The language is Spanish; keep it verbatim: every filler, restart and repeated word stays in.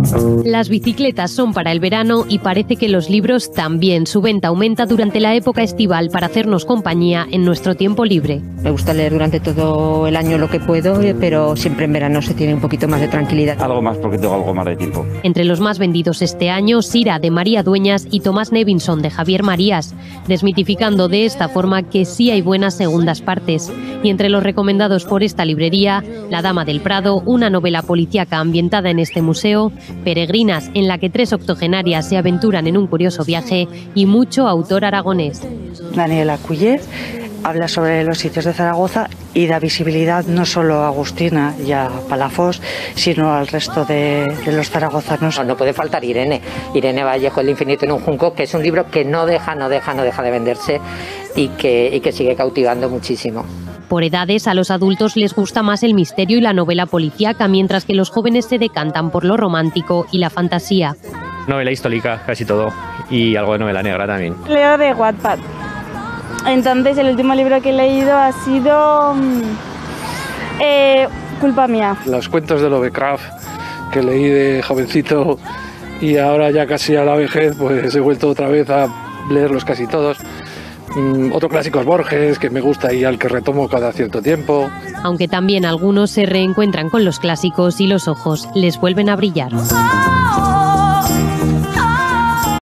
Las bicicletas son para el verano y parece que los libros también. Su venta aumenta durante la época estival para hacernos compañía en nuestro tiempo libre. Me gusta leer durante todo el año lo que puedo, pero siempre en verano se tiene un poquito más de tranquilidad. Algo más porque tengo algo más de tiempo. Entre los más vendidos este año, Sira de María Dueñas y Tomás Nevinson de Javier Marías, desmitificando de esta forma que sí hay buenas segundas partes. Y entre los recomendados por esta librería, La Dama del Prado, una novela policíaca ambientada en este museo, Peregrinas, en la que tres octogenarias se aventuran en un curioso viaje, y mucho autor aragonés. Daniela Culler habla sobre los sitios de Zaragoza y da visibilidad no solo a Agustina y a Palafox, sino al resto de, de los zaragozanos. No puede faltar Irene, Irene Vallejo, El infinito en un junco, que es un libro que no deja, no deja, no deja de venderse y que, y que sigue cautivando muchísimo. Por edades, a los adultos les gusta más el misterio y la novela policíaca, mientras que los jóvenes se decantan por lo romántico y la fantasía. Novela histórica, casi todo, y algo de novela negra también. Leo de Wattpad. Entonces, el último libro que he leído ha sido eh, Culpa mía. Los cuentos de Lovecraft que leí de jovencito y ahora ya casi a la vejez, pues he vuelto otra vez a leerlos casi todos. Mm, otro clásico es Borges, que me gusta y al que retomo cada cierto tiempo. Aunque también algunos se reencuentran con los clásicos y los ojos les vuelven a brillar.